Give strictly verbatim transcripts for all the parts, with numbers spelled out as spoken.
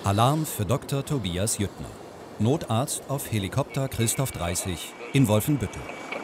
Alarm für Doktor Tobias Jüttner, Notarzt auf Helikopter Christoph dreißig in Wolfenbüttel.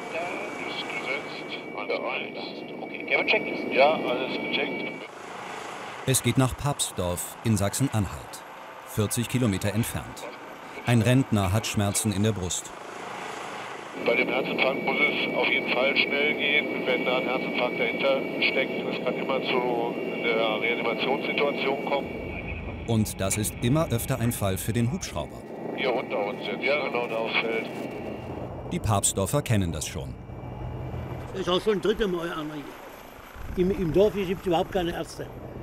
Ja, alles gecheckt. Es geht nach Papstdorf in Sachsen-Anhalt, vierzig Kilometer entfernt. Ein Rentner hat Schmerzen in der Brust. Bei dem Herzinfarkt muss es auf jeden Fall schnell gehen, wenn da ein Herzinfarkt dahinter steckt. Es kann immer zu einer Reanimationssituation kommen. Und das ist immer öfter ein Fall für den Hubschrauber. Hier unter uns sind, ja genau, da aufs Feld. Die Papstdorfer kennen das schon. Das ist auch schon das dritte Mal einer hier. Im, Im Dorf gibt es überhaupt keine Ärzte.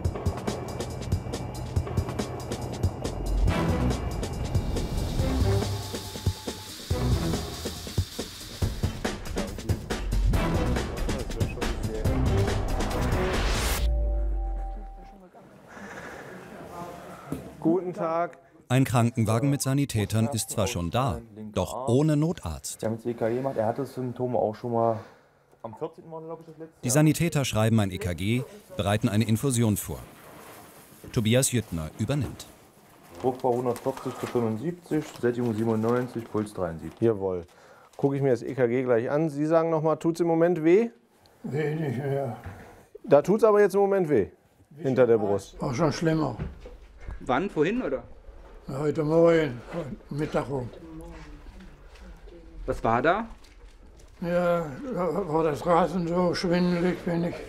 Guten Tag. Ein Krankenwagen mit Sanitätern ist zwar schon da, doch ohne Notarzt. Wir haben jetzt E K G gemacht. Er hatte Symptome auch schon mal am vierzehnten Mal, glaube ich, das letzte Die Sanitäter schreiben ein E K G, bereiten eine Infusion vor. Tobias Jüttner übernimmt. Druck war hundertvierzig zu fünfundsiebzig, Sättigung siebenundneunzig, Puls dreiundsiebzig. Jawohl. Gucke ich mir das E K G gleich an. Sie sagen noch mal, tut es im Moment weh? Wenig mehr. Da tut es aber jetzt im Moment weh, hinter der Brust. War schon schlimmer. Wann, vorhin oder? Heute Morgen, Mittag rum. Was war da? Ja, da war das Rasen so schwindelig, wenn ich.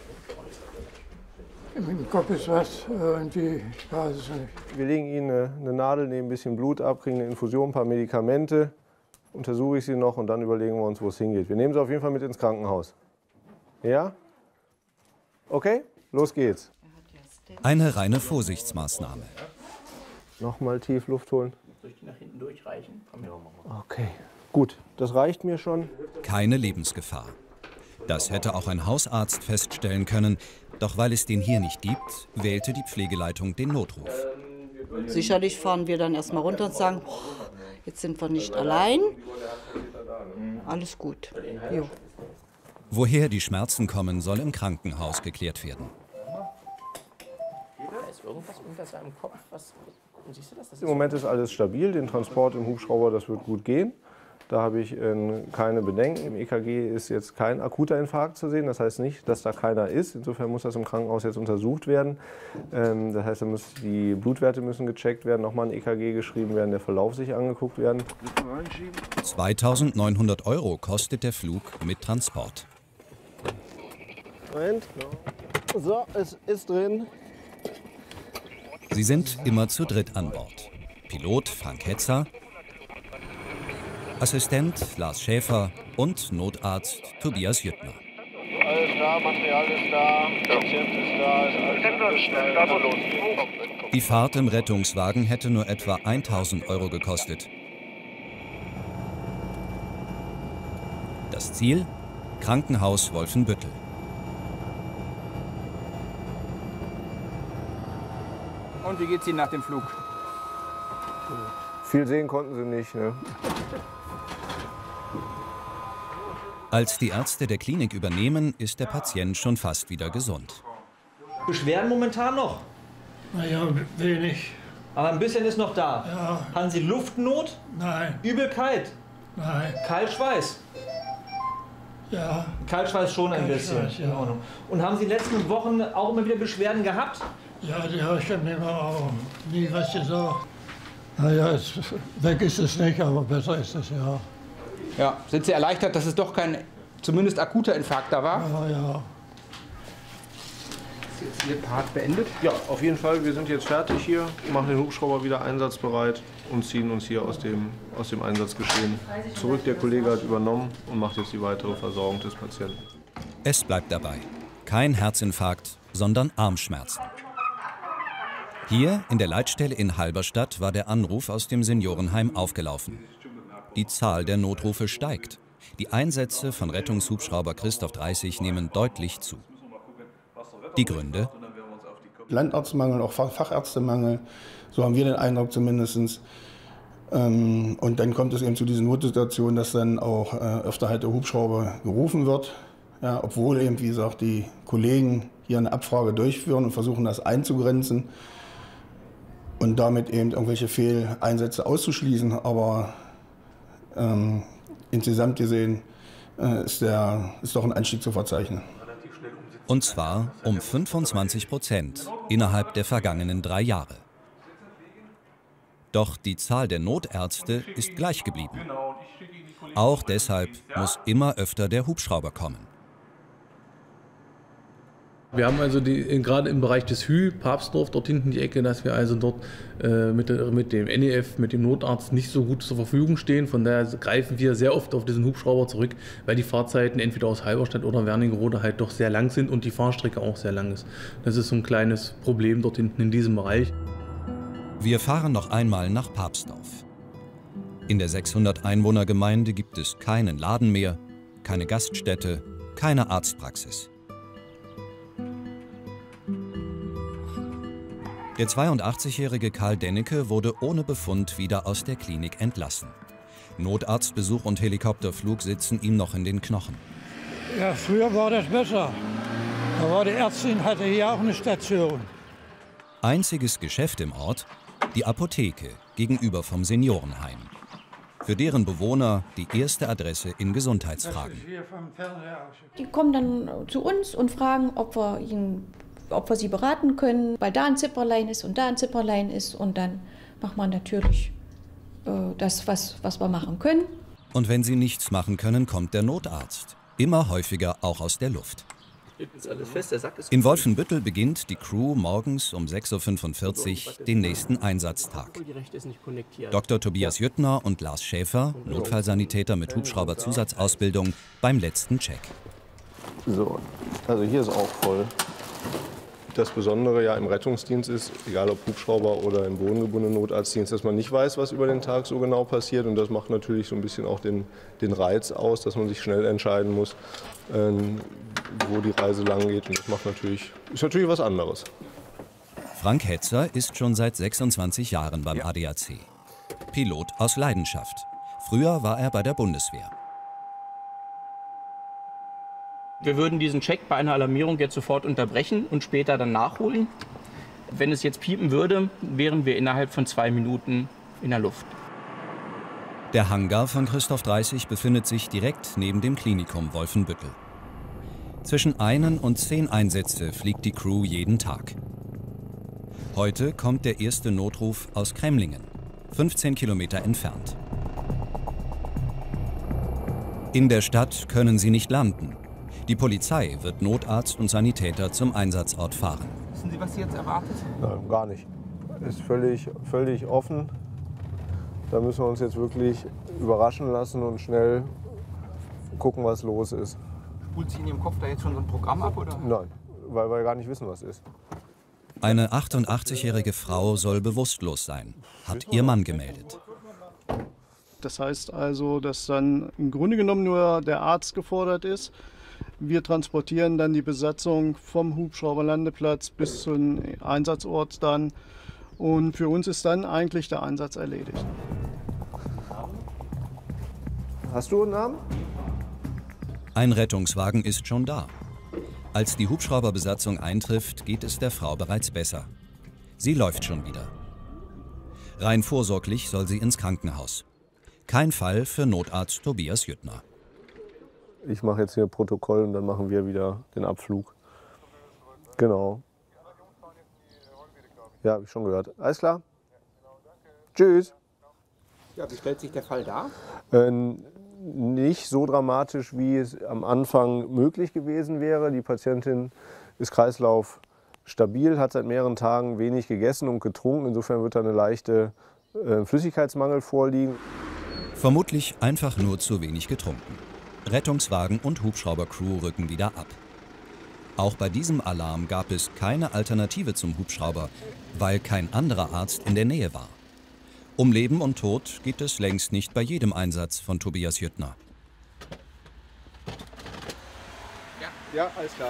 Im Kopf ist was, irgendwie, ich weiß es nicht. Wir legen Ihnen eine, eine Nadel, nehmen ein bisschen Blut ab, kriegen eine Infusion, ein paar Medikamente, untersuche ich Sie noch und dann überlegen wir uns, wo es hingeht. Wir nehmen Sie auf jeden Fall mit ins Krankenhaus. Ja? Okay, los geht's. Eine reine Vorsichtsmaßnahme. Nochmal tief Luft holen. Soll ich die nach hinten durchreichen? Okay, gut, das reicht mir schon. Keine Lebensgefahr. Das hätte auch ein Hausarzt feststellen können. Doch weil es den hier nicht gibt, wählte die Pflegeleitung den Notruf. Sicherlich fahren wir dann erstmal runter und sagen, oh, jetzt sind wir nicht allein. Alles gut. Jo. Woher die Schmerzen kommen, soll im Krankenhaus geklärt werden. Da ist irgendwas unter seinem Kopf. Was, siehst du das? Das Im Moment ist alles stabil. Den Transport im Hubschrauber, das wird gut gehen. Da habe ich äh, keine Bedenken. Im E K G ist jetzt kein akuter Infarkt zu sehen. Das heißt nicht, dass da keiner ist. Insofern muss das im Krankenhaus jetzt untersucht werden. Ähm, das heißt, da müssen die Blutwerte müssen gecheckt werden, nochmal ein E K G geschrieben werden, der Verlauf sich angeguckt werden. zweitausendneunhundert Euro kostet der Flug mit Transport. Moment. So, es ist drin. Sie sind immer zu dritt an Bord. Pilot Frank Hetzer, Assistent Lars Schäfer und Notarzt Tobias Jüttner. Alles da, Material ist da, Patient ist da, ist alles angeschnallt. Die Fahrt im Rettungswagen hätte nur etwa tausend Euro gekostet. Das Ziel? Krankenhaus Wolfenbüttel. Und wie geht's Ihnen nach dem Flug? Viel sehen konnten sie nicht. Ne? Als die Ärzte der Klinik übernehmen, ist der Patient schon fast wieder gesund. Beschwerden momentan noch? Naja, wenig. Aber ein bisschen ist noch da. Ja. Haben Sie Luftnot? Nein, Übelkeit? nein, Kaltschweiß? ja. Kaltschweiß schon ein Kaltschweiß, bisschen. ja. In Ordnung. Und haben Sie in den letzten Wochen auch immer wieder Beschwerden gehabt? Ja, die habe ich dann immer auch nie was gesagt. Naja, es, weg ist es nicht, aber besser ist es, ja. Ja, sind Sie erleichtert, dass es doch kein zumindest akuter Infarkt da war? Ja, ja. Ist jetzt Ihr Part beendet? Ja, auf jeden Fall. Wir sind jetzt fertig hier, machen den Hubschrauber wieder einsatzbereit und ziehen uns hier aus dem, aus dem Einsatzgeschehen zurück. Der Kollege hat übernommen und macht jetzt die weitere Versorgung des Patienten. Es bleibt dabei. Kein Herzinfarkt, sondern Armschmerzen. Hier in der Leitstelle in Halberstadt war der Anruf aus dem Seniorenheim aufgelaufen. Die Zahl der Notrufe steigt. Die Einsätze von Rettungshubschrauber Christoph dreißig nehmen deutlich zu. Die Gründe? Landarztmangel, auch Fachärztemangel, so haben wir den Eindruck zumindest. Und dann kommt es eben zu diesen Notsituationen, dass dann auch öfter halt der Hubschrauber gerufen wird. Ja, obwohl eben, wie gesagt, die Kollegen hier eine Abfrage durchführen und versuchen, das einzugrenzen. und damit eben irgendwelche Fehleinsätze auszuschließen. Aber ähm, insgesamt gesehen äh, ist, der, ist doch ein Anstieg zu verzeichnen. Und zwar um fünfundzwanzig Prozent innerhalb der vergangenen drei Jahre. Doch die Zahl der Notärzte ist gleich geblieben. Auch deshalb muss immer öfter der Hubschrauber kommen. Wir haben also die, gerade im Bereich des Hü, Papstdorf, dort hinten die Ecke, dass wir also dort äh, mit, der, mit dem N E F, mit dem Notarzt nicht so gut zur Verfügung stehen. Von daher greifen wir sehr oft auf diesen Hubschrauber zurück, weil die Fahrzeiten entweder aus Halberstadt oder Wernigerode halt doch sehr lang sind und die Fahrstrecke auch sehr lang ist. Das ist so ein kleines Problem dort hinten in diesem Bereich. Wir fahren noch einmal nach Papstdorf. In der sechshundert Einwohner-Gemeinde gibt es keinen Laden mehr, keine Gaststätte, keine Arztpraxis. Der zweiundachtzigjährige Karl Dennecke wurde ohne Befund wieder aus der Klinik entlassen. Notarztbesuch und Helikopterflug sitzen ihm noch in den Knochen. Ja, früher war das besser. Da war die Ärztin, hatte hier auch eine Station. Einziges Geschäft im Ort, die Apotheke gegenüber vom Seniorenheim. Für deren Bewohner die erste Adresse in Gesundheitsfragen. Die kommen dann zu uns und fragen, ob wir ihnen ob wir sie beraten können, weil da ein Zipperlein ist und da ein Zipperlein ist. Und dann macht man natürlich äh, das, was, was wir machen können. Und wenn sie nichts machen können, kommt der Notarzt. Immer häufiger auch aus der Luft. In Wolfenbüttel beginnt die Crew morgens um sechs Uhr fünfundvierzig den nächsten Einsatztag. Doktor Tobias Jüttner und Lars Schäfer, Notfallsanitäter mit Hubschrauber-Zusatzausbildung, beim letzten Check. So, also hier ist auch voll. Das Besondere ja im Rettungsdienst ist, egal ob Hubschrauber oder im bodengebundenen Notarztdienst, dass man nicht weiß, was über den Tag so genau passiert. Und das macht natürlich so ein bisschen auch den, den Reiz aus, dass man sich schnell entscheiden muss, ähm, wo die Reise lang geht. Und das macht natürlich, ist natürlich was anderes. Frank Hetzer ist schon seit sechsundzwanzig Jahren beim A D A C. Pilot aus Leidenschaft. Früher war er bei der Bundeswehr. Wir würden diesen Check bei einer Alarmierung jetzt sofort unterbrechen und später dann nachholen. Wenn es jetzt piepen würde, wären wir innerhalb von zwei Minuten in der Luft. Der Hangar von Christoph dreißig befindet sich direkt neben dem Klinikum Wolfenbüttel. Zwischen einen und zehn Einsätze fliegt die Crew jeden Tag. Heute kommt der erste Notruf aus Kremlingen, fünfzehn Kilometer entfernt. In der Stadt können sie nicht landen. Die Polizei wird Notarzt und Sanitäter zum Einsatzort fahren. Wissen Sie, was Sie jetzt erwartet? Nein, gar nicht. Ist völlig, völlig offen. Da müssen wir uns jetzt wirklich überraschen lassen und schnell gucken, was los ist. Spult Sie in Ihrem Kopf da jetzt schon so ein Programm ab, oder? Nein, weil wir gar nicht wissen, was ist. Eine achtundachtzigjährige Frau soll bewusstlos sein, hat ihr Mann gemeldet. Das heißt also, dass dann im Grunde genommen nur der Arzt gefordert ist. Wir transportieren dann die Besatzung vom Hubschrauberlandeplatz bis zum Einsatzort dann. Und für uns ist dann eigentlich der Einsatz erledigt. Hast du einen Namen? Ein Rettungswagen ist schon da. Als die Hubschrauberbesatzung eintrifft, geht es der Frau bereits besser. Sie läuft schon wieder. Rein vorsorglich soll sie ins Krankenhaus. Kein Fall für Notarzt Tobias Jüttner. Ich mache jetzt hier Protokoll und dann machen wir wieder den Abflug. Genau. Ja, habe ich schon gehört. Alles klar. Tschüss. Ja, wie stellt sich der Fall dar? Äh, nicht so dramatisch, wie es am Anfang möglich gewesen wäre. Die Patientin ist kreislaufstabil, hat seit mehreren Tagen wenig gegessen und getrunken. Insofern wird da eine leichte äh, Flüssigkeitsmangel vorliegen. Vermutlich einfach nur zu wenig getrunken. Rettungswagen und Hubschraubercrew rücken wieder ab. Auch bei diesem Alarm gab es keine Alternative zum Hubschrauber, weil kein anderer Arzt in der Nähe war. Um Leben und Tod geht es längst nicht bei jedem Einsatz von Tobias Jüttner. Ja, ja, alles klar.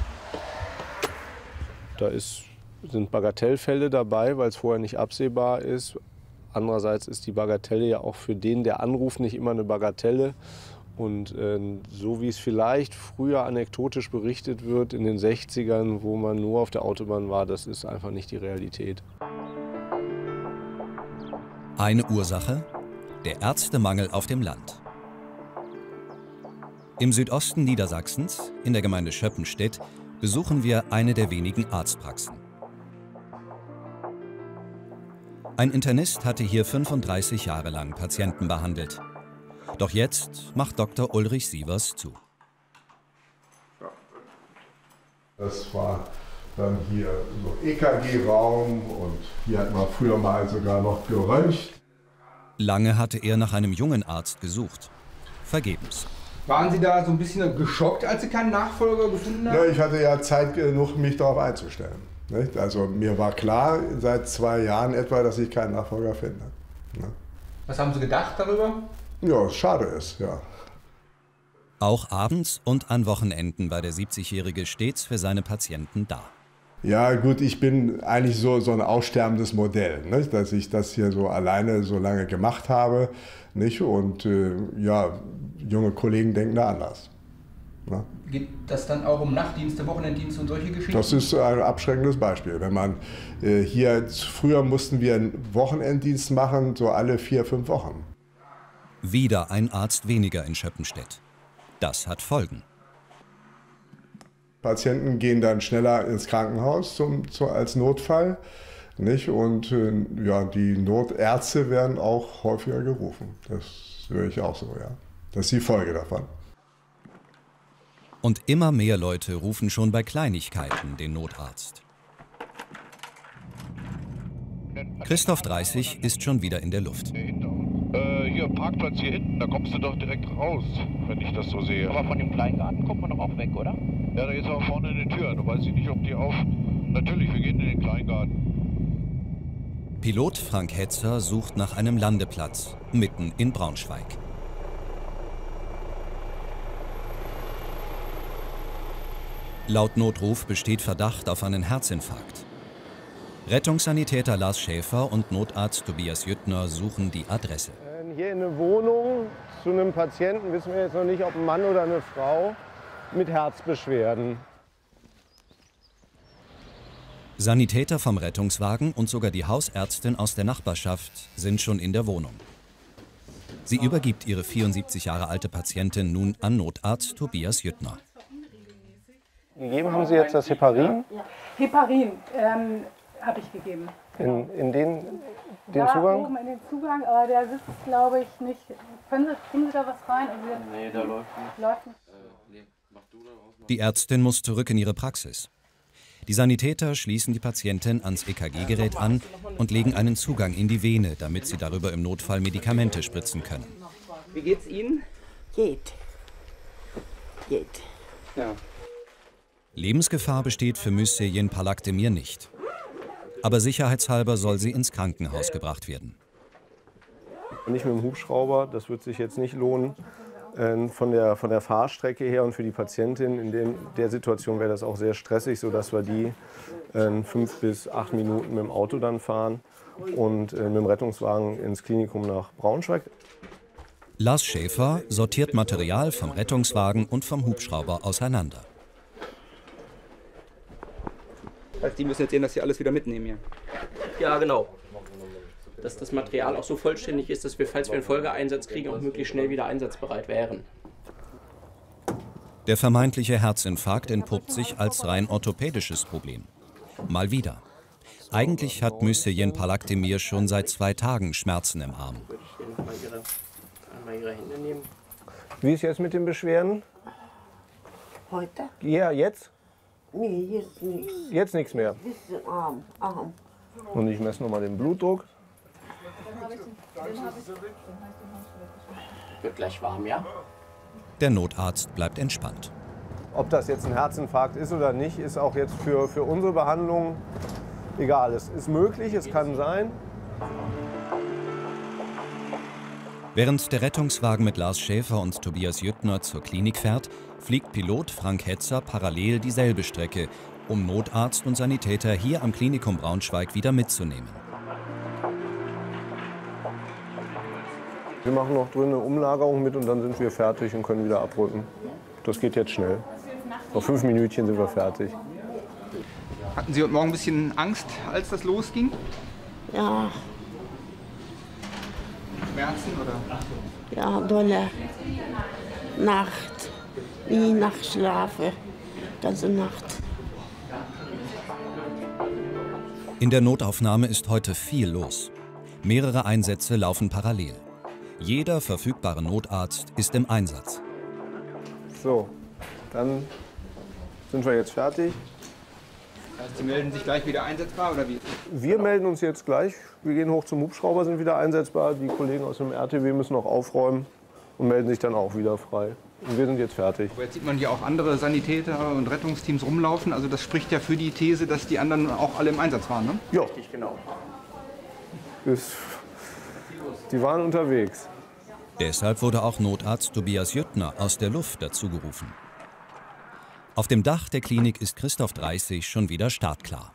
Da ist, sind Bagatellfälle dabei, weil es vorher nicht absehbar ist. Andererseits ist die Bagatelle ja auch für den, der anruft, nicht immer eine Bagatelle. Und äh, so wie es vielleicht früher anekdotisch berichtet wird in den sechzigern, wo man nur auf der Autobahn war, das ist einfach nicht die Realität. Eine Ursache: der Ärztemangel auf dem Land. Im Südosten Niedersachsens, in der Gemeinde Schöppenstedt, besuchen wir eine der wenigen Arztpraxen. Ein Internist hatte hier fünfunddreißig Jahre lang Patienten behandelt. Doch jetzt macht Doktor Ulrich Sievers zu. Das war dann hier so E K G-Raum und hier hat man früher mal sogar noch geröntgt. Lange hatte er nach einem jungen Arzt gesucht. Vergebens. Waren Sie da so ein bisschen geschockt, als Sie keinen Nachfolger gefunden haben? Ja, ich hatte ja Zeit genug, mich darauf einzustellen. Nicht? Also mir war klar seit zwei Jahren etwa, dass ich keinen Nachfolger finde. Ne? Was haben Sie gedacht darüber? Ja, schade ist, ja. Auch abends und an Wochenenden war der siebzigjährige stets für seine Patienten da. Ja gut, ich bin eigentlich so, so ein aussterbendes Modell, nicht? Dass ich das hier so alleine so lange gemacht habe. Nicht? Und äh, ja, junge Kollegen denken da anders. Ne? Geht das dann auch um Nachtdienste, Wochenenddienste und solche Geschichten? Das ist ein abschreckendes Beispiel. Wenn man äh, hier, früher mussten wir einen Wochenenddienst machen, so alle vier, fünf Wochen. Wieder ein Arzt weniger in Schöppenstedt. Das hat Folgen. Patienten gehen dann schneller ins Krankenhaus zum, zu, als Notfall. Nicht? Und äh, ja, die Notärzte werden auch häufiger gerufen. Das höre ich auch so, ja. Das ist die Folge davon. Und immer mehr Leute rufen schon bei Kleinigkeiten den Notarzt. Christoph dreißig ist schon wieder in der Luft. Äh, hier, Parkplatz hier hinten, da kommst du doch direkt raus, wenn ich das so sehe. Aber von dem Kleingarten kommt man doch auch weg, oder? Ja, da ist aber vorne eine Tür. Da weiß ich nicht, ob die auf... Natürlich, wir gehen in den Kleingarten. Pilot Frank Hetzer sucht nach einem Landeplatz, mitten in Braunschweig. Laut Notruf besteht Verdacht auf einen Herzinfarkt. Rettungssanitäter Lars Schäfer und Notarzt Tobias Jüttner suchen die Adresse. Hier in eine Wohnung zu einem Patienten, wissen wir jetzt noch nicht, ob ein Mann oder eine Frau, mit Herzbeschwerden. Sanitäter vom Rettungswagen und sogar die Hausärztin aus der Nachbarschaft sind schon in der Wohnung. Sie übergibt ihre vierundsiebzig Jahre alte Patientin nun an Notarzt Tobias Jüttner. Gegeben haben Sie jetzt das Heparin? Heparin ähm, habe ich gegeben. In, in den, den da Zugang? Oben in den Zugang, aber der sitzt, glaube ich, nicht. Können Sie, kriegen Sie da was rein? Also, nee, da läuft nicht. Läuft nicht. Die Ärztin muss zurück in ihre Praxis. Die Sanitäter schließen die Patientin ans E K G-Gerät an und legen einen Zugang in die Vene, damit sie darüber im Notfall Medikamente spritzen können. Wie geht's Ihnen? Geht. Geht. Ja. Lebensgefahr besteht für Monsieur Yen Palak-Demir nicht. Aber sicherheitshalber soll sie ins Krankenhaus gebracht werden. Nicht mit dem Hubschrauber, das wird sich jetzt nicht lohnen. Von der, von der Fahrstrecke her und für die Patientin in dem, der Situation wäre das auch sehr stressig, sodass wir die äh, fünf bis acht Minuten mit dem Auto dann fahren und äh, mit dem Rettungswagen ins Klinikum nach Braunschweig. Lars Schäfer sortiert Material vom Rettungswagen und vom Hubschrauber auseinander. Also die müssen jetzt sehen, dass sie alles wieder mitnehmen hier. Ja, genau. Dass das Material auch so vollständig ist, dass wir, falls wir einen Folgeeinsatz kriegen, auch möglichst schnell wieder einsatzbereit wären. Der vermeintliche Herzinfarkt entpuppt sich als rein orthopädisches Problem. Mal wieder. Eigentlich hat Monsieur Yen Palak-Demir schon seit zwei Tagen Schmerzen im Arm. Wie ist jetzt mit den Beschwerden? Heute? Ja, jetzt? Nee, jetzt nichts. Jetzt nichts mehr. Bisschen arm, arm. Und ich messe nochmal den Blutdruck. Wird gleich warm, ja? Der Notarzt bleibt entspannt. Ob das jetzt ein Herzinfarkt ist oder nicht, ist auch jetzt für, für unsere Behandlung egal. Es ist möglich, es kann sein. Während der Rettungswagen mit Lars Schäfer und Tobias Jüttner zur Klinik fährt, fliegt Pilot Frank Hetzer parallel dieselbe Strecke, um Notarzt und Sanitäter hier am Klinikum Braunschweig wieder mitzunehmen. Wir machen noch drin eine Umlagerung mit und dann sind wir fertig und können wieder abrücken. Das geht jetzt schnell. Noch fünf Minütchen sind wir fertig. Hatten Sie heute Morgen ein bisschen Angst, als das losging? Ja. Schmerzen oder? Ja, dolle. Nacht. Nie Nacht schlafe. Ganze Nacht. In der Notaufnahme ist heute viel los. Mehrere Einsätze laufen parallel. Jeder verfügbare Notarzt ist im Einsatz. So, dann sind wir jetzt fertig. Das heißt, Sie melden sich gleich wieder einsetzbar oder wie? Wir melden uns jetzt gleich. Wir gehen hoch zum Hubschrauber, sind wieder einsetzbar. Die Kollegen aus dem R T W müssen noch aufräumen und melden sich dann auch wieder frei. Und wir sind jetzt fertig. Jetzt sieht man hier auch andere Sanitäter und Rettungsteams rumlaufen. Also das spricht ja für die These, dass die anderen auch alle im Einsatz waren, ne? Ja. Richtig, genau. Ist, die waren unterwegs. Deshalb wurde auch Notarzt Tobias Jüttner aus der Luft dazu gerufen. Auf dem Dach der Klinik ist Christoph dreißig schon wieder startklar.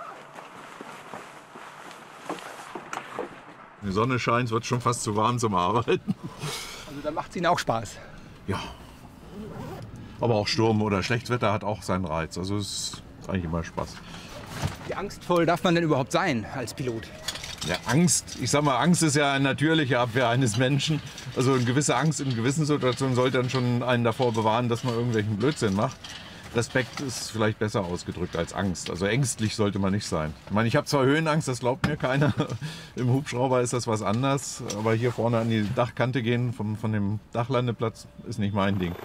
Die Sonne scheint, es wird schon fast zu warm zum Arbeiten. Also da macht es Ihnen auch Spaß? Ja. Aber auch Sturm oder Schlechtwetter hat auch seinen Reiz. Also es ist eigentlich immer Spaß. Wie angstvoll darf man denn überhaupt sein als Pilot? Ja, Angst. Ich sag mal, Angst ist ja eine natürliche Abwehr eines Menschen. Also eine gewisse Angst in gewissen Situationen sollte dann schon einen davor bewahren, dass man irgendwelchen Blödsinn macht. Respekt ist vielleicht besser ausgedrückt als Angst. Also ängstlich sollte man nicht sein. Ich meine, ich habe zwar Höhenangst, das glaubt mir keiner. Im Hubschrauber ist das was anderes. Aber hier vorne an die Dachkante gehen von, von dem Dachlandeplatz ist nicht mein Ding.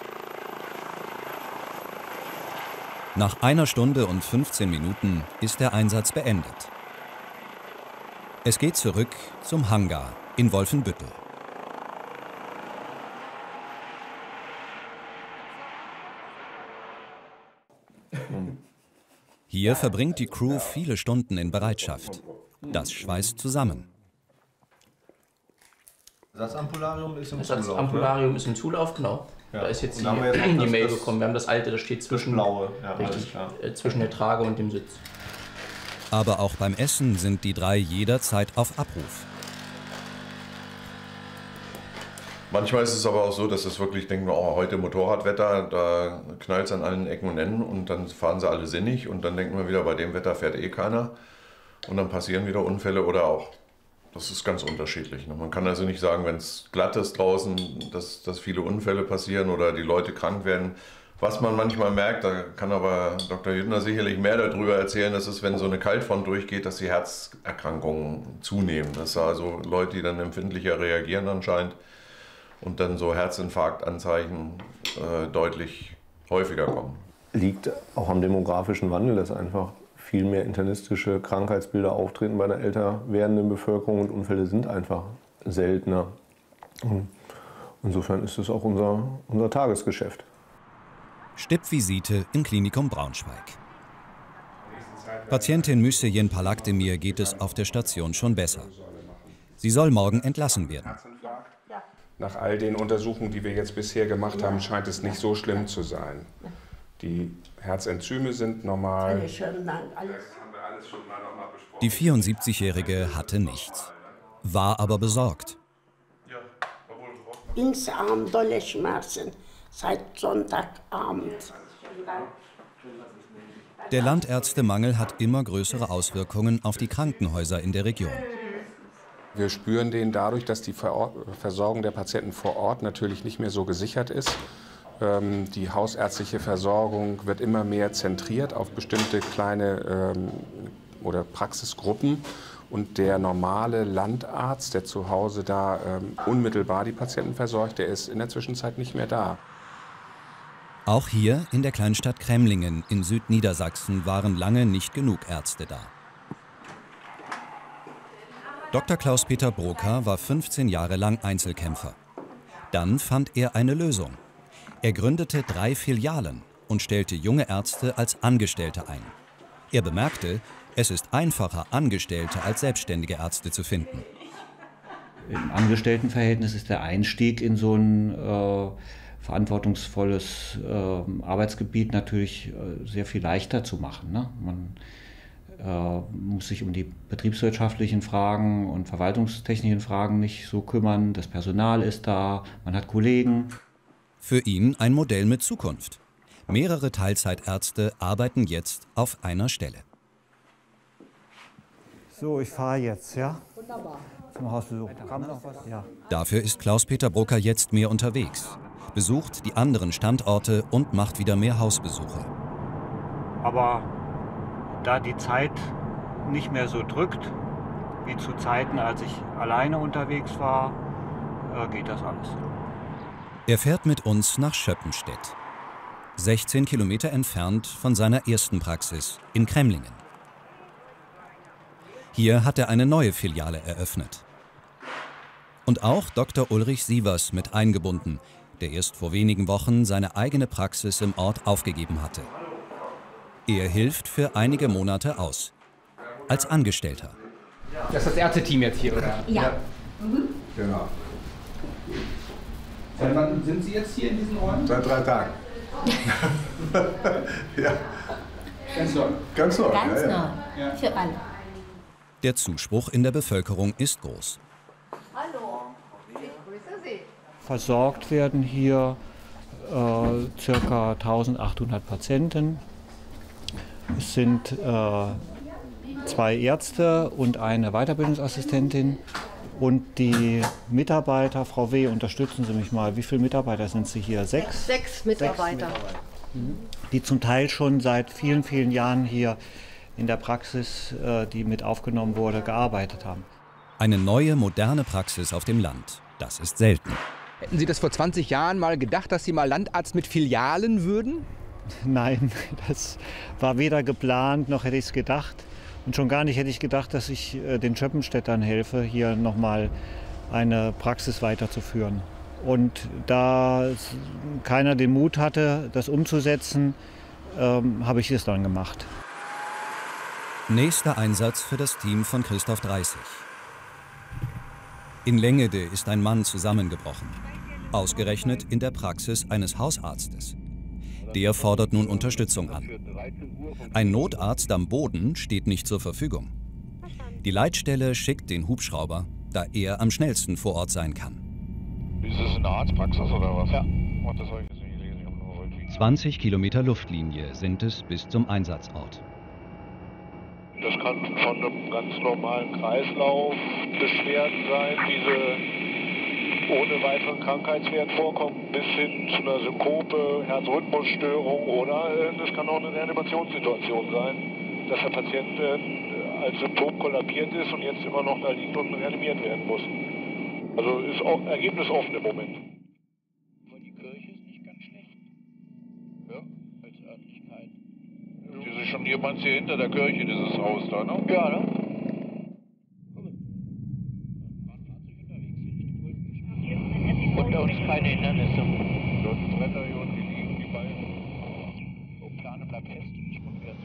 Nach einer Stunde und fünfzehn Minuten ist der Einsatz beendet. Es geht zurück zum Hangar in Wolfenbüttel. Hier verbringt die Crew viele Stunden in Bereitschaft. Das schweißt zusammen. Das Ampularium ist im das Zulauf. Das Ampularium ist im Zulauf, genau. Ja. Da ist jetzt die, jetzt die das, Mail das bekommen. Wir haben das alte, das steht zwischen, blaue. Ja, richtig, äh, zwischen der Trage und dem Sitz. Aber auch beim Essen sind die drei jederzeit auf Abruf. Manchmal ist es aber auch so, dass es wirklich denken wir, oh, heute Motorradwetter, da knallt es an allen Ecken und Enden und dann fahren sie alle sinnig und dann denken wir wieder, bei dem Wetter fährt eh keiner und dann passieren wieder Unfälle oder auch. Das ist ganz unterschiedlich. Man kann also nicht sagen, wenn es glatt ist draußen, dass, dass viele Unfälle passieren oder die Leute krank werden. Was man manchmal merkt, da kann aber Doktor Jüttner sicherlich mehr darüber erzählen, das ist, wenn so eine Kaltfront durchgeht, dass die Herzerkrankungen zunehmen. Das sind also Leute, die dann empfindlicher reagieren anscheinend. Und dann so Herzinfarktanzeichen äh, deutlich häufiger kommen. Liegt auch am demografischen Wandel, dass einfach viel mehr internistische Krankheitsbilder auftreten bei der älter werdenden Bevölkerung und Unfälle sind einfach seltener. Und insofern ist es auch unser, unser Tagesgeschäft. Stippvisite im Klinikum Braunschweig. Patientin Müsseyen Palakdemir geht es auf der Station schon besser. Sie soll morgen entlassen werden. Nach all den Untersuchungen, die wir jetzt bisher gemacht haben, scheint es nicht so schlimm zu sein. Die Herzenzyme sind normal. Die vierundsiebzigjährige hatte nichts, war aber besorgt. Insgesamt dolle Schmerzen seit Sonntagabend. Der Landärztemangel hat immer größere Auswirkungen auf die Krankenhäuser in der Region. Wir spüren den dadurch, dass die Versorgung der Patienten vor Ort natürlich nicht mehr so gesichert ist. Die hausärztliche Versorgung wird immer mehr zentriert auf bestimmte kleine oder Praxisgruppen. Und der normale Landarzt, der zu Hause da unmittelbar die Patienten versorgt, der ist in der Zwischenzeit nicht mehr da. Auch hier in der Kleinstadt Cremlingen in Südniedersachsen waren lange nicht genug Ärzte da. Doktor Klaus-Peter Broker war fünfzehn Jahre lang Einzelkämpfer. Dann fand er eine Lösung. Er gründete drei Filialen und stellte junge Ärzte als Angestellte ein. Er bemerkte, es ist einfacher, Angestellte als selbstständige Ärzte zu finden. Im Angestelltenverhältnis ist der Einstieg in so ein äh, verantwortungsvolles äh, Arbeitsgebiet natürlich äh, sehr viel leichter zu machen, ne? Man äh, muss sich um die betriebswirtschaftlichen Fragen und verwaltungstechnischen Fragen nicht so kümmern. Das Personal ist da, man hat Kollegen. Für ihn ein Modell mit Zukunft. Mehrere Teilzeitärzte arbeiten jetzt auf einer Stelle. So, ich fahre jetzt, ja? Zum Hausbesuch. Kam noch was? Ja. Dafür ist Klaus-Peter Brucker jetzt mehr unterwegs, besucht die anderen Standorte und macht wieder mehr Hausbesuche. Aber da die Zeit nicht mehr so drückt, wie zu Zeiten, als ich alleine unterwegs war, geht das alles. Er fährt mit uns nach Schöppenstedt, sechzehn Kilometer entfernt von seiner ersten Praxis in Cremlingen. Hier hat er eine neue Filiale eröffnet. Und auch Doktor Ulrich Sievers mit eingebunden, der erst vor wenigen Wochen seine eigene Praxis im Ort aufgegeben hatte. Er hilft für einige Monate aus, als Angestellter. Das ist das Ärzteteam jetzt hier, oder? Ja. Mhm. Genau. Seit wann sind Sie jetzt hier in diesen Räumen? Seit drei Tagen. Ja. Ganz neu. Ganz neu. Ganz ja, neu. ja. Für alle. Der Zuspruch in der Bevölkerung ist groß. Hallo, ich grüße Sie. Versorgt werden hier äh, ca. eintausendachthundert Patienten. Es sind äh, zwei Ärzte und eine Weiterbildungsassistentin. Und die Mitarbeiter, Frau W., unterstützen Sie mich mal. Wie viele Mitarbeiter sind Sie hier? Sechs? Sechs Mitarbeiter. Sechs Mitarbeiter. Die zum Teil schon seit vielen, vielen Jahren hier in der Praxis, die mit aufgenommen wurde, gearbeitet haben. Eine neue, moderne Praxis auf dem Land. Das ist selten. Hätten Sie das vor zwanzig Jahren mal gedacht, dass Sie mal Landarzt mit Filialen würden? Nein, das war weder geplant, noch hätte ich es gedacht. Und schon gar nicht hätte ich gedacht, dass ich äh, den Schöppenstädtern helfe, hier nochmal eine Praxis weiterzuführen. Und da keiner den Mut hatte, das umzusetzen, ähm, habe ich es dann gemacht. Nächster Einsatz für das Team von Christoph Dreißig. In Lengede ist ein Mann zusammengebrochen. Ausgerechnet in der Praxis eines Hausarztes. Der fordert nun Unterstützung an. Ein Notarzt am Boden steht nicht zur Verfügung. Die Leitstelle schickt den Hubschrauber, da er am schnellsten vor Ort sein kann. Ist es eine Arztpraxis oder was? Ja. Oh, das soll ich jetzt nicht lesen. Ich habe nur irgendwie. zwanzig Kilometer Luftlinie sind es bis zum Einsatzort. Das kann von einem ganz normalen Kreislauf Beschwerden sein, diese ohne weiteren Krankheitswert vorkommen, bis hin zu einer Synkope, Herzrhythmusstörung oder äh, das kann auch eine Reanimationssituation sein, dass der Patient äh, als Symptom kollabiert ist und jetzt immer noch da liegt und reanimiert werden muss. Also ist auch Ergebnis offen im Moment. Die Kirche ist nicht ganz schlecht. Ja, als Örtlichkeit. Das ist schon hier, meinst du, hinter der Kirche, dieses Haus da, ne? Ja, ne? Unter uns keine Hindernisse. Dort Bretter hier unten liegen, die beiden. Oh, Plane bleibt fest und nicht rückwärts.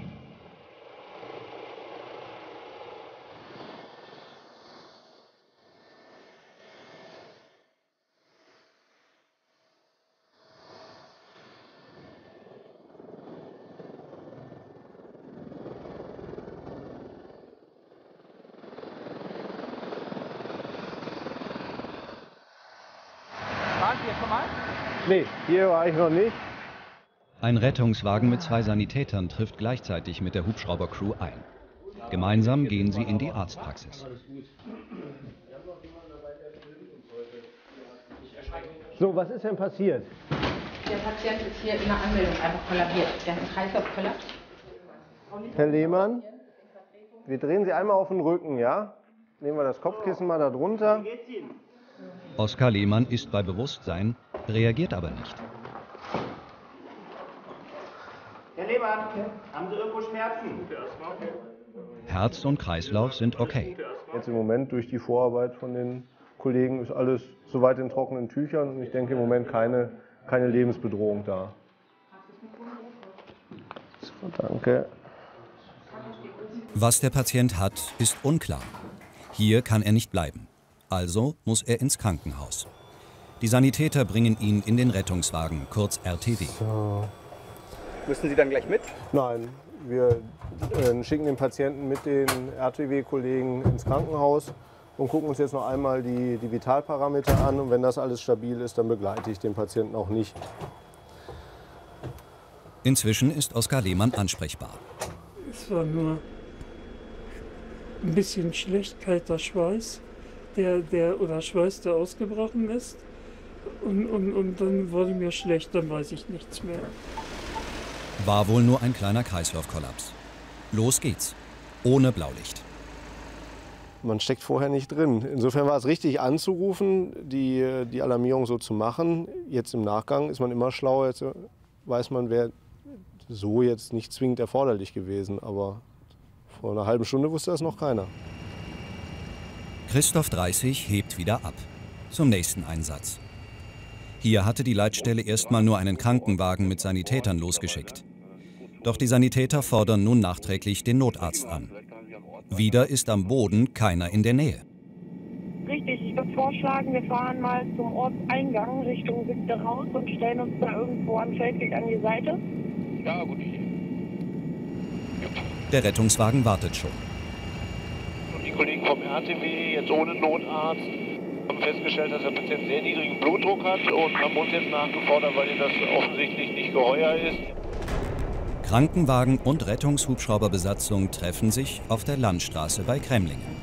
Waren Sie hier schon mal? Nee, hier war ich noch nicht. Ein Rettungswagen mit zwei Sanitätern trifft gleichzeitig mit der Hubschraubercrew ein. Gemeinsam gehen sie in die Arztpraxis. So, was ist denn passiert? Der Patient ist hier in der Anmeldung einfach kollabiert. Der hat einen Kreislaufkollaps. Herr Lehmann, wir drehen Sie einmal auf den Rücken, ja? Nehmen wir das Kopfkissen mal da drunter. Oskar Lehmann ist bei Bewusstsein, reagiert aber nicht. Herr Lehmann, haben Sie irgendwo Schmerzen? Herz und Kreislauf sind okay. Jetzt im Moment durch die Vorarbeit von den Kollegen ist alles soweit in trockenen Tüchern und ich denke im Moment keine, keine Lebensbedrohung da. So, danke. Was der Patient hat, ist unklar. Hier kann er nicht bleiben. Also muss er ins Krankenhaus. Die Sanitäter bringen ihn in den Rettungswagen, kurz R T W. So. Müssen Sie dann gleich mit? Nein, wir äh, schicken den Patienten mit den R T W-Kollegen ins Krankenhaus und gucken uns jetzt noch einmal die, die Vitalparameter an. Und wenn das alles stabil ist, dann begleite ich den Patienten auch nicht. Inzwischen ist Oskar Lehmann ansprechbar. Es war nur ein bisschen schlecht, kalter Schweiß, der, der, oder Schweiß, der ausgebrochen ist. Und, und, und dann wurde mir schlecht, dann weiß ich nichts mehr. War wohl nur ein kleiner Kreislaufkollaps. Los geht's. Ohne Blaulicht. Man steckt vorher nicht drin. Insofern war es richtig anzurufen, die, die Alarmierung so zu machen. Jetzt im Nachgang ist man immer schlauer. Jetzt weiß man, wäre so jetzt nicht zwingend erforderlich gewesen. Aber vor einer halben Stunde wusste das noch keiner. Christoph dreißig hebt wieder ab. Zum nächsten Einsatz. Hier hatte die Leitstelle erstmal nur einen Krankenwagen mit Sanitätern losgeschickt. Doch die Sanitäter fordern nun nachträglich den Notarzt an. Wieder ist am Boden keiner in der Nähe. Richtig, ich würde vorschlagen, wir fahren mal zum Ortseingang Richtung Siebte raus und stellen uns da irgendwo am Feldweg an die Seite. Ja, gut. Der Rettungswagen wartet schon. Und die Kollegen vom R T W, jetzt ohne Notarzt, haben festgestellt, dass der Patient sehr niedrigen Blutdruck hat und haben uns jetzt nachgefordert, weil ihnen das offensichtlich nicht geheuer ist. Krankenwagen und Rettungshubschrauberbesatzung treffen sich auf der Landstraße bei Cremlingen.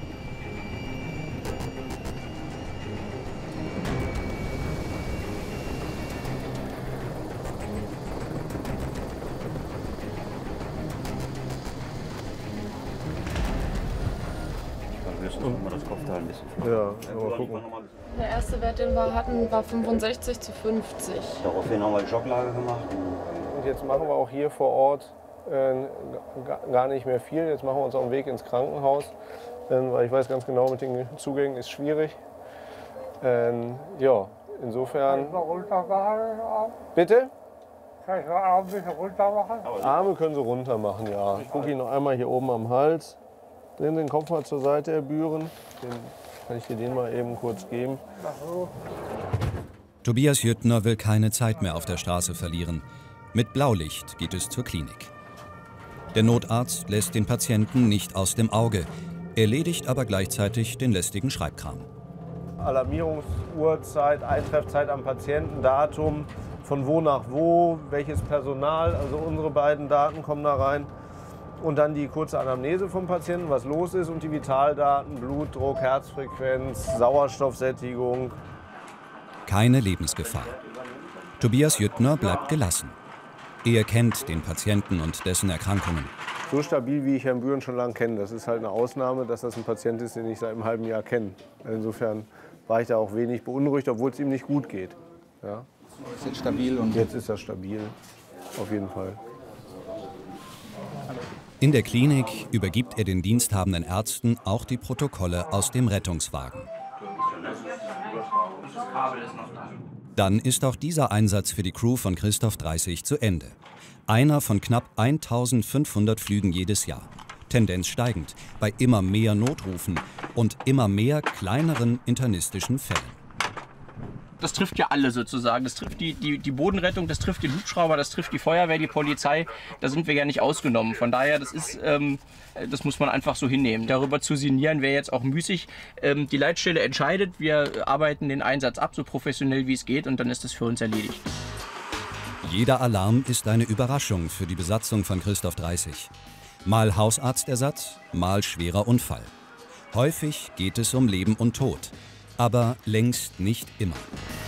Ja, mal gucken. Der erste Wert, den wir hatten, war fünfundsechzig zu fünfzig. Daraufhin haben wir eine Schocklage gemacht. Und jetzt machen wir auch hier vor Ort äh, gar nicht mehr viel. Jetzt machen wir uns auf den Weg ins Krankenhaus, äh, weil ich weiß ganz genau, mit den Zugängen ist schwierig. Äh, ja, insofern. Bitte? Kann ich mal Arme ein bisschen runter machen? Arme können Sie runter machen, ja. Ich gucke Ihnen noch einmal hier oben am Hals. Den, den Kopf mal zur Seite erbühren. Den, kann ich dir den mal eben kurz geben. Tobias Jüttner will keine Zeit mehr auf der Straße verlieren. Mit Blaulicht geht es zur Klinik. Der Notarzt lässt den Patienten nicht aus dem Auge, erledigt aber gleichzeitig den lästigen Schreibkram. Alarmierungsuhrzeit, Eintreffzeit am Patienten, Datum, von wo nach wo, welches Personal, also unsere beiden Daten kommen da rein. Und dann die kurze Anamnese vom Patienten, was los ist, und die Vitaldaten, Blutdruck, Herzfrequenz, Sauerstoffsättigung. Keine Lebensgefahr. Tobias Jüttner bleibt gelassen. Er kennt den Patienten und dessen Erkrankungen. So stabil, wie ich Herrn Bühren schon lange kenne. Das ist halt eine Ausnahme, dass das ein Patient ist, den ich seit einem halben Jahr kenne. Insofern war ich da auch wenig beunruhigt, obwohl es ihm nicht gut geht. Ja. Ist jetzt stabil? Und jetzt ist er stabil, auf jeden Fall. In der Klinik übergibt er den diensthabenden Ärzten auch die Protokolle aus dem Rettungswagen. Dann ist auch dieser Einsatz für die Crew von Christoph dreißig zu Ende. Einer von knapp eintausendfünfhundert Flügen jedes Jahr. Tendenz steigend, bei immer mehr Notrufen und immer mehr kleineren internistischen Fällen. Das trifft ja alle sozusagen. Das trifft die, die, die Bodenrettung, das trifft den Hubschrauber, das trifft die Feuerwehr, die Polizei. Da sind wir ja nicht ausgenommen. Von daher, das ist, ähm, das muss man einfach so hinnehmen. Darüber zu sinnieren wäre jetzt auch müßig. Ähm, die Leitstelle entscheidet, wir arbeiten den Einsatz ab, so professionell wie es geht, und dann ist das für uns erledigt. Jeder Alarm ist eine Überraschung für die Besatzung von Christoph dreißig. Mal Hausarztersatz, mal schwerer Unfall. Häufig geht es um Leben und Tod. Aber längst nicht immer.